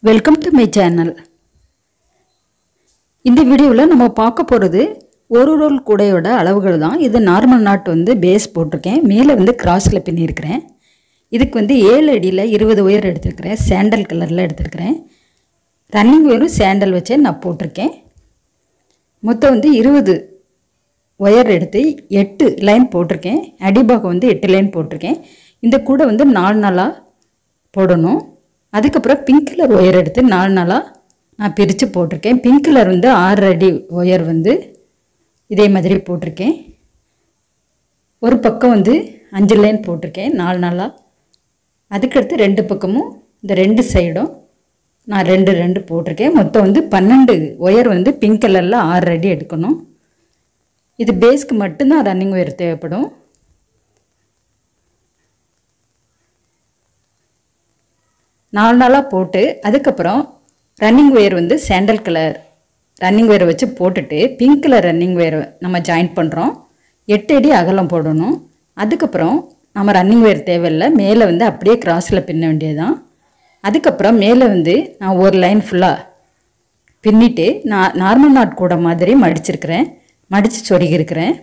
Welcome to my channel. இந்த வீடியோவில் நம்ம பார்க்க போகிறது ஒரு ரோல் கூடையோட அளவுகள் தான். இது நார்மல் நாட் பேஸ் போட்டிருக்கேன். மேலே கிராஸில் பின்னியிருக்கிறேன். இதுக்கு 7 அடியில் 20 ஒயர் எடுத்துருக்கிறேன். சாண்டல் கலரில் எடுத்துருக்கிறேன். ரன்னிங் ஒயரும் சாண்டல் வச்சே நான் போட்டிருக்கேன். மொத்தம் 20 ஒயர் எடுத்து 8 லைன் போட்டிருக்கேன். அடிபாகம் 8 லைன் போட்டிருக்கேன். இந்த கூடை 4 நாளாக போடணும். அதுக்கப்புறம் பிங்க் கலர் ஒயர் எடுத்து 4 நாளாக நான் பிரித்து போட்டிருக்கேன். பிங்க் கலர் 6 அடி ஒயர் இதே மாதிரி போட்டிருக்கேன். ஒரு பக்கம் 5 லைன் போட்டிருக்கேன் 4 நாளாக. அதுக்கடுத்து 2 பக்கமும் இந்த 2 சைடும் நான் 2 போட்டிருக்கேன். மொத்தம் 12 ஒயர் பிங்க் கலரில் 6 அடி எடுக்கணும். இது பேஸ்க்கு மட்டும்தான் ரன்னிங் ஒயர் தேவைப்படும். நாலு நாளாக போட்டு அதுக்கப்புறம் running wire sandal colour running ஒயரை வச்சு போட்டுட்டு பிங்க் கலர் ரன்னிங் ஒயரை நம்ம ஜாயின் பண்ணுறோம். 8 அடி அகலம் போடணும். அதுக்கப்புறம் நம்ம ரன்னிங் ஒயர் தேவையில்லை. மேலே அப்படியே கிராஸில் பின்ன வேண்டியது தான். அதுக்கப்புறம் மேலே நான் ஒரு லைன் ஃபுல்லாக பின்னிட்டு நான் நார்மல் நாட் கூட மாதிரி மடிச்சிருக்கிறேன். மடித்து சொருகிருக்கிறேன்.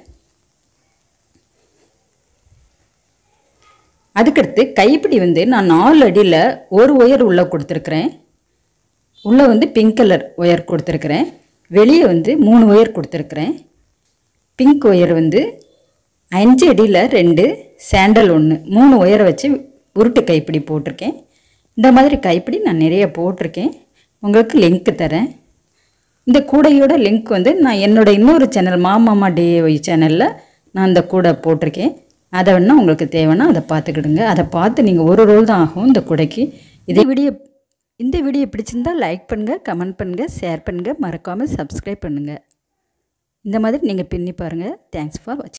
அதுக்கடுத்து கைப்பிடி நான் 4 அடியில் ஒரு ஒயர் உள்ளே கொடுத்துருக்குறேன். உள்ளே பிங்க் கலர் ஒயர் கொடுத்துருக்குறேன். வெளியே 3 ஒயர் கொடுத்துருக்குறேன். பிங்க் ஒயர் 5 அடியில் 2, சாண்டல் 1, 3 ஒயரை வச்சு உருட்டு கைப்பிடி போட்டிருக்கேன். இந்த மாதிரி கைப்பிடி நான் நிறைய போட்டிருக்கேன். உங்களுக்கு லிங்க் தரேன். இந்த கூடையோட லிங்க் நான் என்னோடய இன்னொரு சேனல் மாமாமா டிஐஒய் சேனலில் நான் இந்த கூடை போட்டிருக்கேன். அதை வேணால் உங்களுக்கு தேவைன்னா அதை பார்த்துக்கிடுங்க. அதை பார்த்து நீங்கள் ஒரு ரோல் தான் ஆகும் இந்த கூடைக்கு. இந்த வீடியோ பிடிச்சிருந்தால் லைக் பண்ணுங்கள், கமெண்ட் பண்ணுங்கள், ஷேர் பண்ணுங்கள், மறக்காமல் சப்ஸ்கிரைப் பண்ணுங்கள். இந்த மாதிரி நீங்கள் பின்னி பாருங்கள். தேங்க்ஸ் ஃபார் வாட்சிங்.